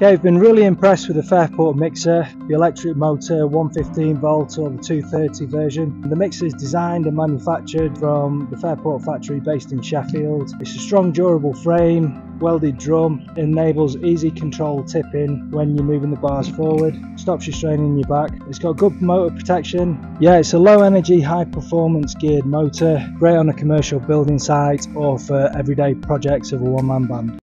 Okay, I've been really impressed with the Fairport MiXzr, the electric motor 115 volt or the 230 version. The MiXzr is designed and manufactured from the Fairport factory based in Sheffield. It's a strong, durable frame, welded drum, enables easy control tipping when you're moving the bars forward, stops you straining your back. It's got good motor protection. Yeah, it's a low energy, high performance geared motor, great on a commercial building site or for everyday projects of a one-man band.